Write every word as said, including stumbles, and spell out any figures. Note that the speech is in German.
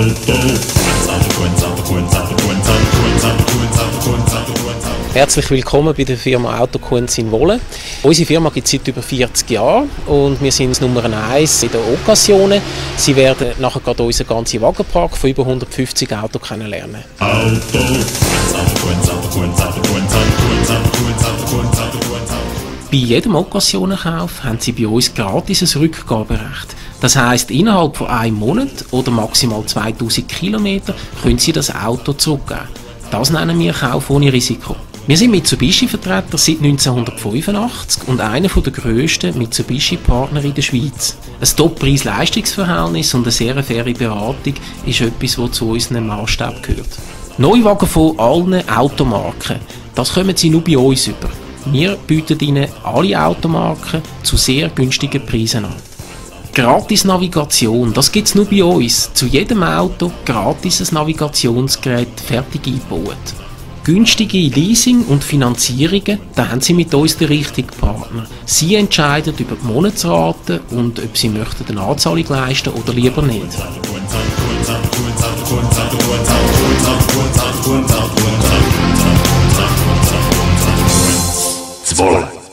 Herzlich willkommen bei der Firma Autokunz in Wohlen. Unsere Firma gibt es seit über vierzig Jahren und wir sind Nummer eins in der Occasionen. Sie werden nachher gerade unseren ganzen Wagenpark von über hundertfünfzig Autos kennenlernen. Bei jedem Occasionenkauf haben Sie bei uns gratis ein Rückgaberecht. Das heisst, innerhalb von einem Monat oder maximal zweitausend Kilometer können Sie das Auto zurückgeben. Das nennen wir Kauf ohne Risiko. Wir sind Mitsubishi-Vertreter seit neunzehnhundertfünfundachtzig und einer der grössten Mitsubishi-Partner in der Schweiz. Ein Top-Preis-Leistungsverhältnis und eine sehr faire Beratung ist etwas, was zu unseren Maßstäben gehört. Neuwagen von allen Automarken, das kommen Sie nur bei uns über. Wir bieten Ihnen alle Automarken zu sehr günstigen Preisen an. Gratis Navigation, das gibt es nur bei uns. Zu jedem Auto gratis ein Navigationsgerät fertig eingebaut. Günstige Leasing und Finanzierungen, da haben Sie mit uns den richtigen Partner. Sie entscheiden über die Monatsrate und ob Sie möchten eine Anzahlung leisten oder lieber nicht. Zwolle.